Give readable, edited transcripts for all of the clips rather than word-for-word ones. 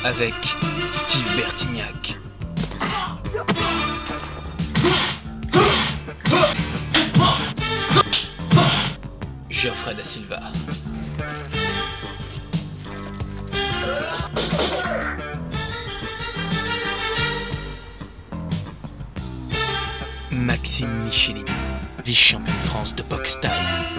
avec Steve Bertignac. Geoffrey Da Silva. Maxime Michelin, vice-champion de France de boxe thaï.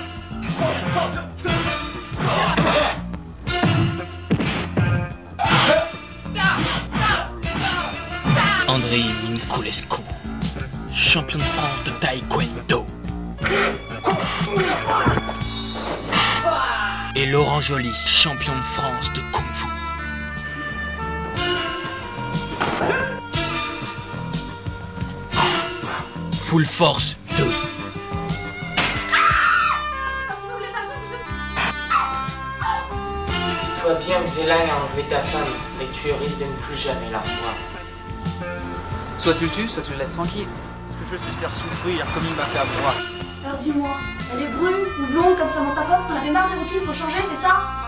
Andrei Minculescu, champion de France de taekwondo. Et Laurent Joly, champion de France de kung-fu. Full Force 2. Dis-toi bien que Zélan a enlevé ta femme, et tu risques de ne plus jamais la revoir. Soit tu le tues, soit tu le laisses tranquille. Ce que je veux, c'est le faire souffrir comme il m'a fait à moi. Alors dis-moi, elle est brune ou blonde comme Samantha Fox, t'en avais marre des routines, faut changer, c'est ça?